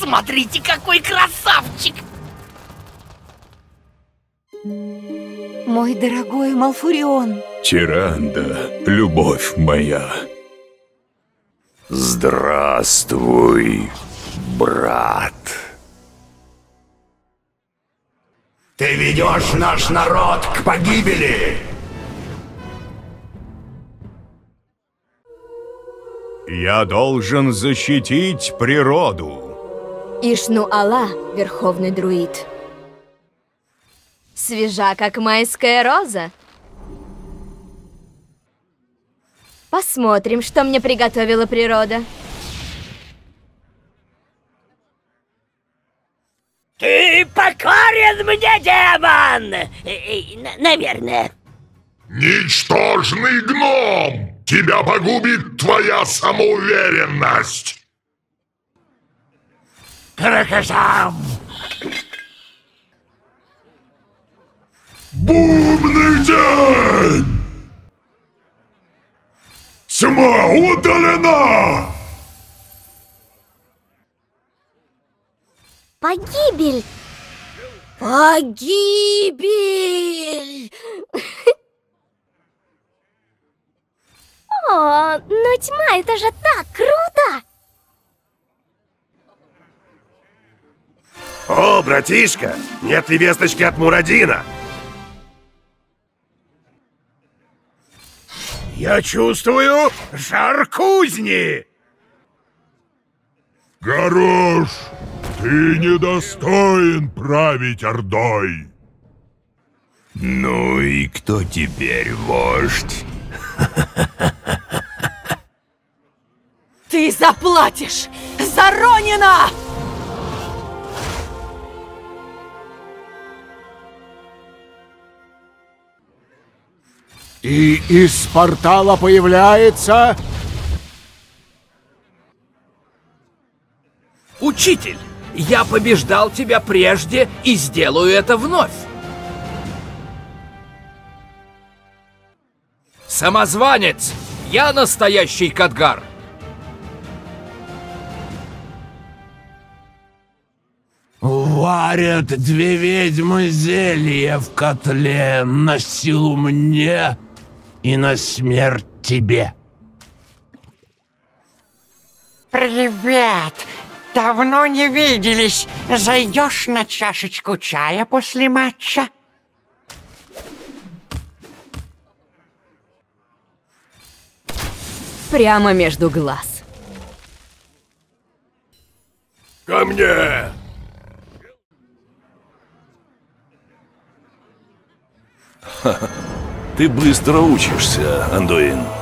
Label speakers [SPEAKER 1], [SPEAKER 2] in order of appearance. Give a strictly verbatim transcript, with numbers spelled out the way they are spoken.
[SPEAKER 1] Смотрите, какой красавчик!
[SPEAKER 2] Мой дорогой Малфурион.
[SPEAKER 3] Тиранда, любовь моя. Здравствуй, брат.
[SPEAKER 4] Ты ведешь наш народ к погибели!
[SPEAKER 3] Я должен защитить природу.
[SPEAKER 5] Ишну-Алла, верховный друид. Свежа, как майская роза. Посмотрим, что мне приготовила природа.
[SPEAKER 1] Ты покорен мне, демон! Наверное.
[SPEAKER 6] Ничтожный гном! Тебя погубит твоя самоуверенность!
[SPEAKER 1] Каракашам!
[SPEAKER 6] Бумный день! Тьма удалена!
[SPEAKER 5] Погибель! Погибель! О, но тьма, это же так круто!
[SPEAKER 4] О, братишка, нет ли весточки от Мурадина? Я чувствую жар кузни!
[SPEAKER 6] Гарош, ты недостоин править Ордой!
[SPEAKER 3] Ну и кто теперь вождь?
[SPEAKER 2] Ты заплатишь за Ронина!
[SPEAKER 7] И из портала появляется...
[SPEAKER 1] Учитель, я побеждал тебя прежде и сделаю это вновь. Самозванец, я настоящий Кадгар.
[SPEAKER 8] Варят две ведьмы зелья в котле на силу мне и на смерть тебе.
[SPEAKER 9] Привет! Давно не виделись. Зайдешь на чашечку чая после матча?
[SPEAKER 2] Прямо между глаз.
[SPEAKER 4] Ко мне!
[SPEAKER 3] Ты быстро учишься, Андуин.